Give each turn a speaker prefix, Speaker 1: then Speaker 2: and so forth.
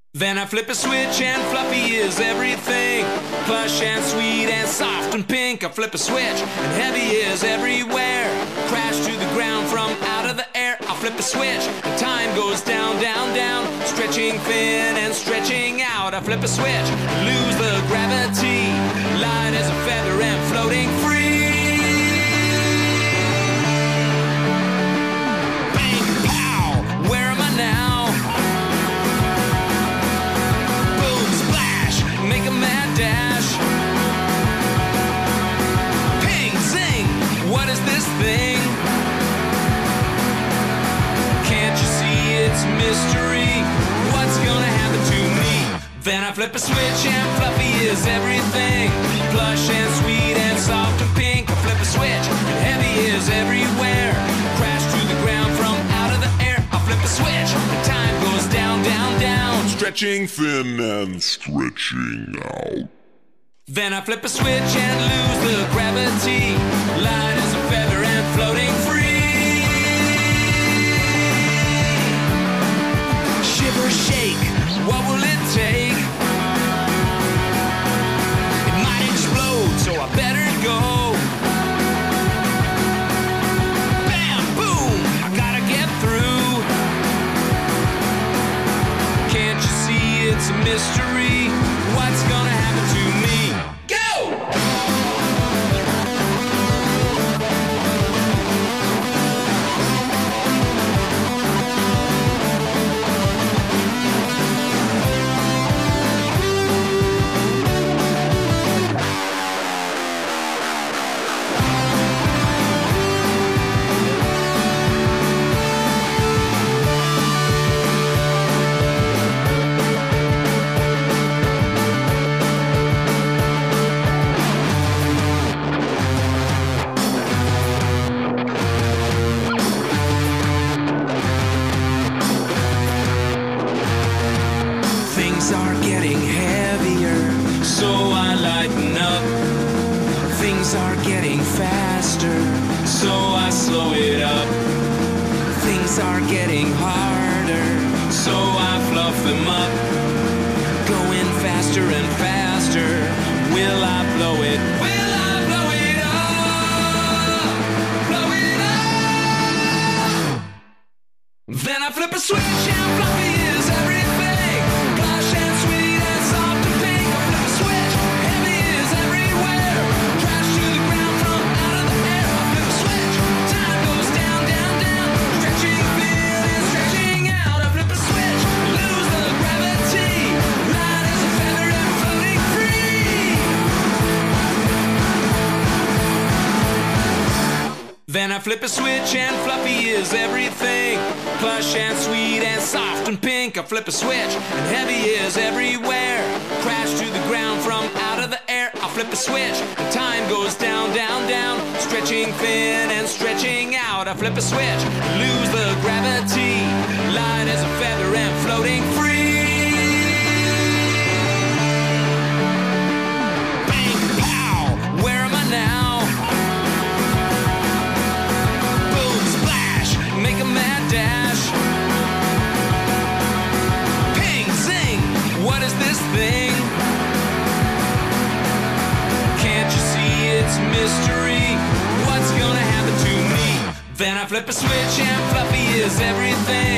Speaker 1: Then I flip a switch and fluffy is everything. Plush and sweet and soft and pink. I flip a switch and heavy is everywhere. Crash to the ground from out of the air. I flip a switch and time goes down, down, down. Stretching thin and stretching out. I flip a switch, lose the gravity. Light as a feather and floating free. Bang, pow, where am I now? Make a mad dash. Ping, zing, what is this thing? Can't you see it's mystery? What's gonna happen to me? Then I flip a switch and fluffy is everything. Plush and sweet and soft and pink. I flip a switch and heavy is everywhere. Crash to the ground from out of the air. I flip a switch and time goes down, down, down. Stretching thin and stretching out. Then I flip a switch and lose the gravity. Light as a feather and floating free. Shiver, shake, what will it take? It might explode, so I better go. Bam, boom, I gotta get through. Can't you see it's a mystery? What's gonna happen to me? Go! Things are getting heavier, so I lighten up. Things are getting faster, so I slow it up. Things are getting harder, so I fluff them up. Going faster and faster, will I blow it? Will I blow it up? Blow it up! Then I flip a switch and fluffy is everything. Plush and sweet and soft and pink. I flip a switch, heavy is everywhere. Crash to the ground from out of the air. I flip a switch, time goes down, down, down. Stretching thin and stretching out. I flip a switch, lose the gravity. Light as a feather and floating free. Then I flip a switch and fluffy is everything. Plush and sweet and soft and pink. I flip a switch and heavy is everywhere. Crash to the ground from out of the air. I flip a switch and time goes down, down, down. Stretching thin and stretching out. I flip a switch, lose the gravity. Light as a feather and floating free. Bang, pow, where am I now? Make a mad dash. Ping, zing, what is this thing? Can't you see it's mystery? What's gonna happen to me? Then I flip a switch and fluffy is everything.